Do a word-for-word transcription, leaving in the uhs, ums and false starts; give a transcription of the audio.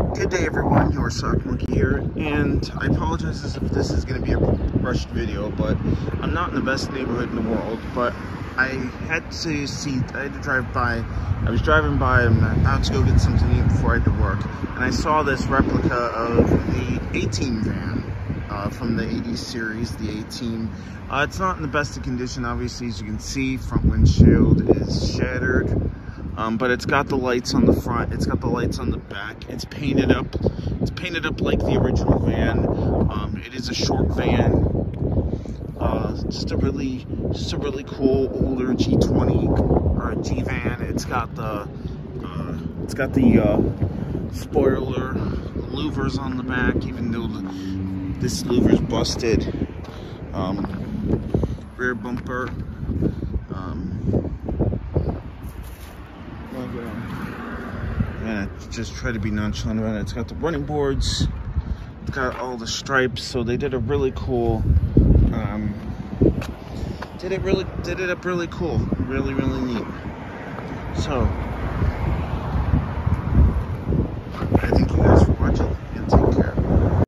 Good day, everyone. Your Sock Monkey here, and I apologize if this is going to be a rushed video, but I'm not in the best neighborhood in the world, but I had to see, I had to drive by, I was driving by, and I had to go get something to eat before I had to work, and I saw this replica of the A-Team van uh, from the eighties series, the A-Team. Uh, it's not in the best of condition, obviously, as you can see. Front windshield is shattered. Um, but it's got the lights on the front, it's got the lights on the back, it's painted up, it's painted up like the original van. Um, it is a short van, uh, just a really, just a really cool older G twenty, or G van. It's got the, uh, it's got the uh, spoiler, louvers on the back, even though the, this louver's busted. Um, rear bumper. Um, And I just try to be nonchalant about it. It's got the running boards, it's got all the stripes, so they did a really cool, um, did it really, did it up really cool, really, really neat. So,